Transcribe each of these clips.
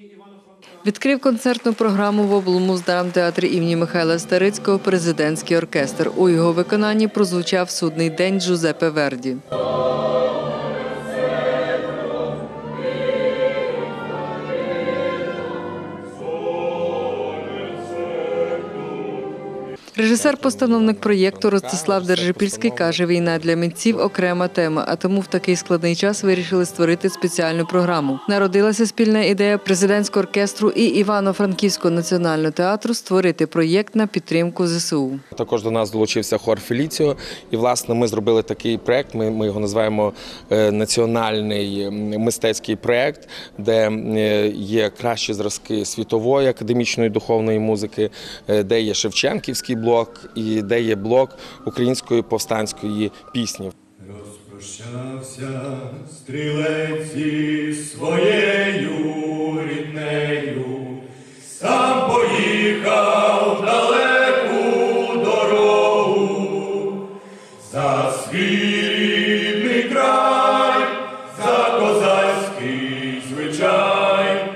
Відкрив концертну програму в облмуздрамтеатрі імені Михайла Старицького президентський оркестр. У його виконанні прозвучав «Судний день» Джузеппе Верді. Режисер-постановник проєкту Ростислав Держипільський каже, війна для митців – окрема тема, а тому в такий складний час вирішили створити спеціальну програму. Народилася спільна ідея президентського оркестру і Івано-Франківського національного театру створити проєкт на підтримку ЗСУ. Також до нас долучився хор «Феліціо». І, власне, ми зробили такий проєкт, ми його називаємо національний мистецький проєкт, де є кращі зразки світової академічної духовної музики, де є шевченківський блок і де є блок української повстанської пісні. Розпрощався стрілець із своєю ріднею, сам поїхав в далеку дорогу, за свій рідний край, за козацький звичай,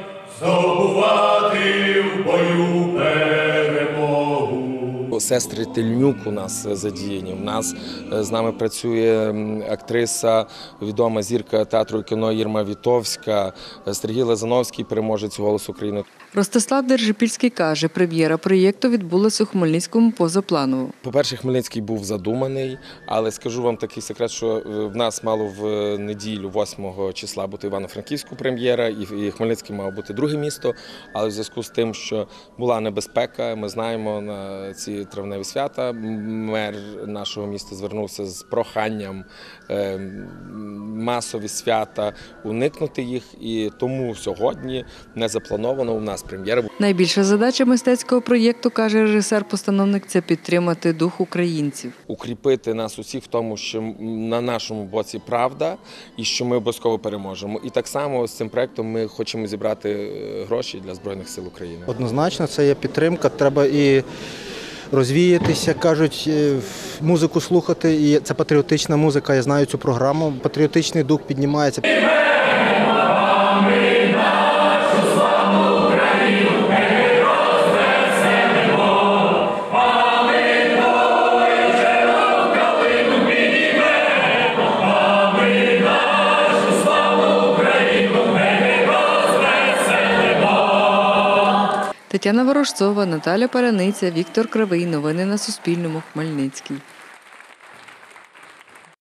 здобувати в бою перемогу. Сестри Тельнюк у нас задіяні. У нас з нами працює актриса, відома зірка театру і кіно Ірма Вітовська, Сергій Лазановський, переможець «Голосу України». Ростислав Держипільський каже, прем'єра проєкту відбулася у Хмельницькому позапланово. По-перше, Хмельницький був задуманий, але скажу вам такий секрет, що в нас мало в неділю 8 числа бути Івано-Франківську прем'єра, і Хмельницький мав бути друге місто, але в зв'язку з тим, що була небезпека, ми знаємо, на ці травневі свята мер нашого міста звернувся з проханням масові свята уникнути їх, і тому сьогодні не заплановано у нас прем'єра. Найбільша задача мистецького проєкту, каже режисер-постановник, це підтримати дух українців. Укріпити нас усіх в тому, що на нашому боці правда і що ми обов'язково переможемо. І так само з цим проєктом ми хочемо зібрати гроші для Збройних сил України. Однозначно, це є підтримка, треба і розвіятися, кажуть, музику слухати, і це патріотична музика, я знаю цю програму, патріотичний дух піднімається. Тетяна Ворожцова, Наталя Паляниця, Віктор Кривий. Новини на Суспільному. Хмельницький.